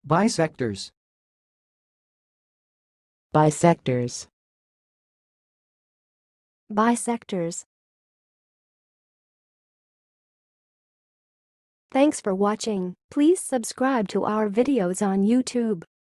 Bisectors. Bisectors. Bisectors. Thanks for watching. Please subscribe to our videos on YouTube.